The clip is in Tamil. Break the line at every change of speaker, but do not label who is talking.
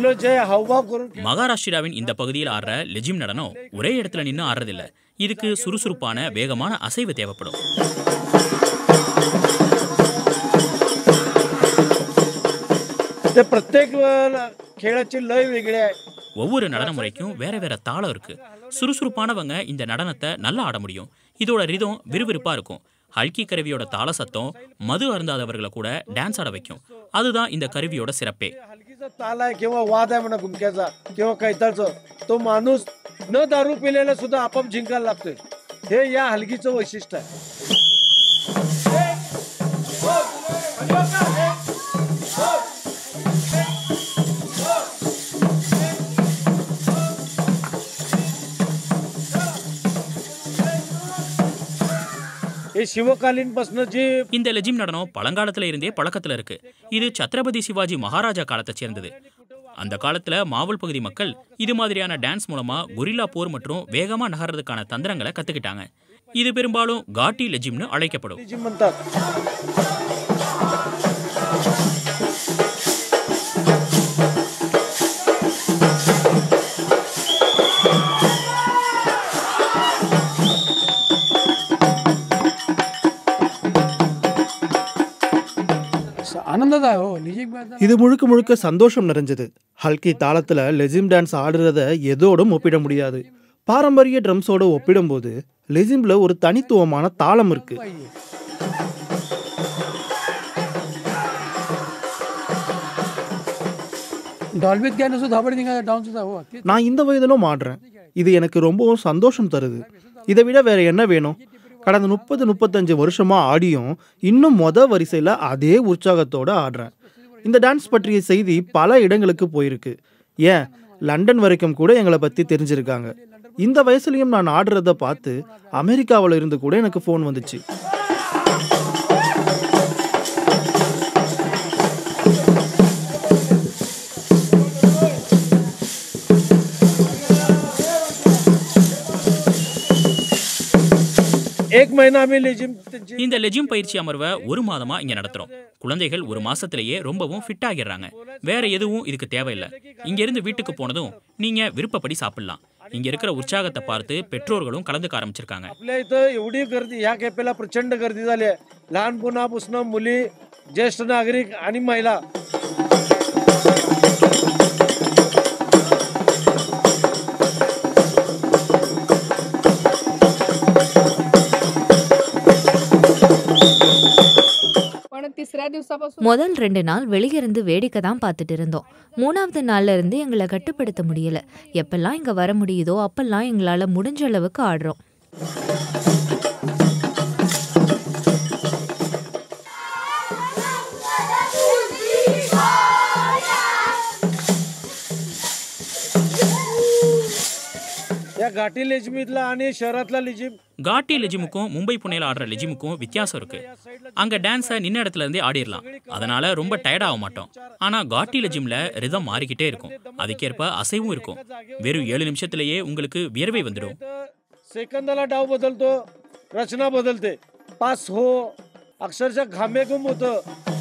மகாராஷ்டிராவின் இந்த பகுதியில் ஆடுற லெஜிம் நடனம் ஒரே இடத்துல நின்று ஆடுறதில்ல. இதுக்கு சுறுசுறுப்பான வேகமான அசைவு தேவைப்படும். ஒவ்வொரு நடன முறைக்கும் வேற வேற தாளம் இருக்கு. சுறுசுறுப்பானவங்க இந்த நடனத்தை நல்லா ஆட முடியும். இதோட ரிதம் விறுவிறுப்பா இருக்கும். ஹல்கி கருவியோட தாள சத்தம் மது அருந்தாதவர்களை கூட டான்ஸ் ஆட வைக்கும். அதுதான் இந்த கருவியோட சிறப்பே.
न दारू पिलेला सुद्धा आपोआप जिंकायला लागतोय. हे या हलगीचं वैशिष्ट्य आहे.
இந்த லெஜிம் நடனம் பழங்காலத்துல இருந்தே பழக்கத்துல இருக்கு. இது சத்ரபதி சிவாஜி மகாராஜா காலத்தை சேர்ந்தது. அந்த காலத்துல மாவல் பகுதி மக்கள் இது மாதிரியான டான்ஸ் மூலமா கொரில்லா போர் மற்றும் வேகமா நகர்றதுக்கான தந்திரங்களை கத்துக்கிட்டாங்க. இது பெரும்பாலும் காட்டி லெஜிம்னு அழைக்கப்படும்.
இது முழுக்க முழுக்க சந்தோஷம் நிறைஞ்சது. ஹல்கி தாளத்துல லெஜிம் டான்ஸ் ஆடுறத எதோடும் ஒப்பிட முடியாது. பாரம்பரிய ட்ரம்ஸோட ஒப்பிடும்போது லெஜிம்ல ஒரு தனித்துவமான தாளம் இருக்கு. நான் இந்த வயதிலும் ஆடுறேன். இது எனக்கு ரொம்பவும் சந்தோஷம் தருது. இதை விட வேற என்ன வேணும்? கடந்த 30-35 வருஷமா ஆடியும் இன்னும் வரிசையில் அதே உற்சாகத்தோடு ஆடுறேன். இந்த டான்ஸ் பற்றிய செய்தி பல இடங்களுக்கு போயிருக்கு. ஏன் லண்டன் வரைக்கும் கூட எங்களை பற்றி தெரிஞ்சிருக்காங்க. இந்த வயசுலையும் நான் ஆடுறத பார்த்து அமெரிக்காவில் இருந்து கூட எனக்கு ஃபோன் வந்துச்சு.
இந்த லெஜிம் பயிற்சி அமர்வை 1 மாதமா இங்க நடத்துறோம். குழந்தைகள் 1 மாசத்திலேயே ரொம்பவும் ஃபிட் ஆகிடுறாங்க. வேற எதுவும் இதுக்கு தேவையில்லை. இங்க இருந்து வீட்டுக்கு போனதும் நீங்க விருப்பப்படி சாப்பிடலாம். இங்க இருக்கிற உற்சாகத்தை பார்த்து பெற்றோர்களும் கலந்துக்க ஆரம்பிச்சிருக்காங்க.
प्रचंड गर्दी झाली आहे. लहानपणापासून मुली, ज्येष्ठ नागरिक आणि महिला
முதல் 2 நாள் வெளியிருந்து வேடிக்கை தான் பார்த்துட்டு இருந்தோம். 3ஆவது நாள்ல இருந்து எங்களை கட்டுப்படுத்த முடியல. எப்பெல்லாம் இங்க வர முடியுதோ அப்பெல்லாம் எங்களால முடிஞ்ச அளவுக்கு ஆடுறோம்.
காட்டி லெஜிமுக்கும் மும்பை புனேல ஆடுற லெஜிமுக்கும் வித்தியாசம் இருக்கு. அங்க டான்ஸை நின்ன இடத்துல இருந்தே ஆடிடலாம். அதனால ரொம்ப டயர்ட் ஆக மாட்டோம். ஆனா காட்டி லெஜிம்ல ரிதம் மாறிக்கிட்டே இருக்கும். அதுக்கேற்ப அசைவும் இருக்கும். வெறும் 7 நிமிஷத்திலேயே உங்களுக்கு வியர்வை வந்துடும்.
सेकंदाला डाव बदलतो, रचना बदलते, पास हो, अक्षरशः घामेघूम होतं.